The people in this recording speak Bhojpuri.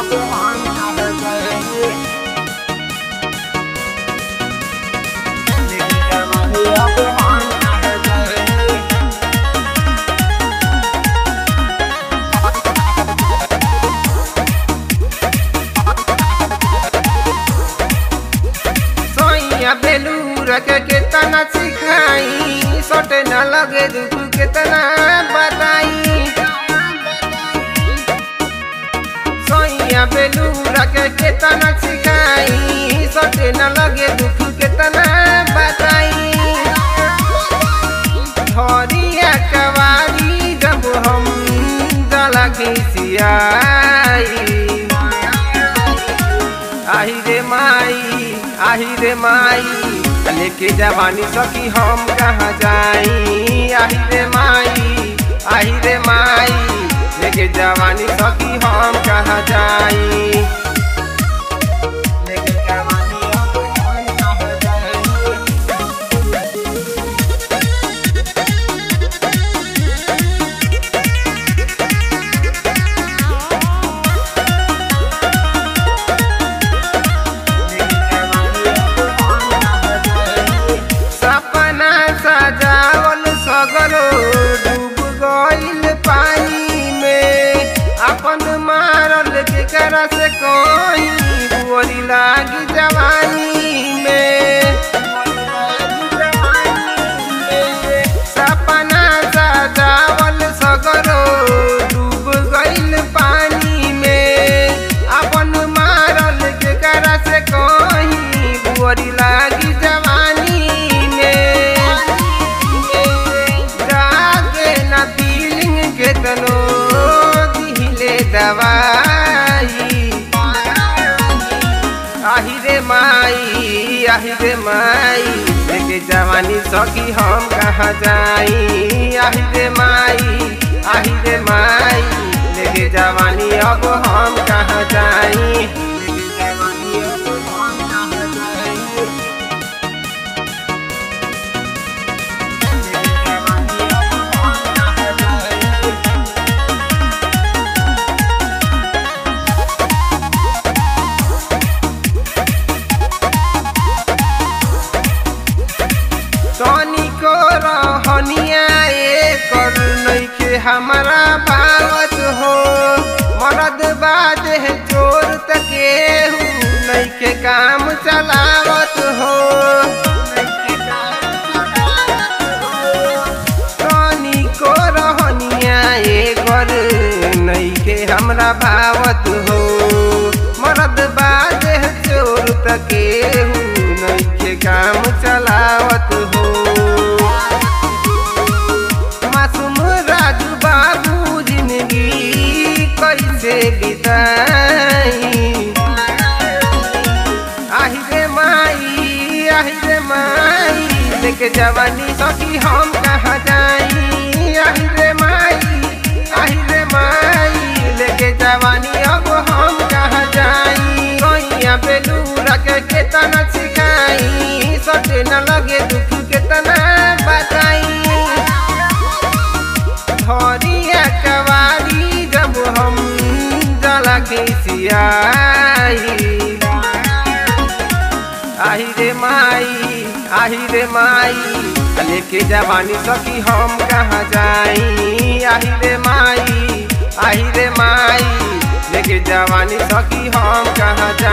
बेलूर के तना सिखाई सोटे न लगे दुख के तना बताई सोइया बेलूर के तना सिखाई सोटे न लगे दुख के तना बताई धरिया कवारी जब हम जला खिसियाई आही रे माई लेके जवानी सखी हम कहाँ जाई आही रे माई लेके जवानी सखी हम कहाँ जाई लेके जवानी हम कहाँ जाई सजावल सगरो डूब गइल पानी में अपन मारल के करा से कोई बुरी लागी जवानी में सपना सजावल सगरो डूब गइल पानी में अपन मारल के करा से कोई बुरी लागी जवानी दिले दवाई आही रे माई लेके जवानी सखी हम कहाँ जाई आही रे माई लेके जवानी अब हम कहाँ जाई तनिको रहनिया कर नइखे हमारा बावत हो मरद बाद है चोर तके नइखे काम चलावत हो तनिको रहनिया कर नइखे हमरा भावत हो मरद बाद है चोर तके नइखे काम चलावत हो मासूम राजू बाबू जिंदगी कैसे बिताई आही रे माई लेके जवानी सखी हम कहाँ जाई आही रे माई लेके जवानी अब हम कहाँ जाई सोइया बेलूर के तना सिखाई सोटे न लगे दुख के तना बताई धरिया कवारी जब हम जला खिसियाई आही रे माई लेके जवानी सखी हम कहाँ जाई आही रे माई लेके जवानी सखी हम कहाँ जाई।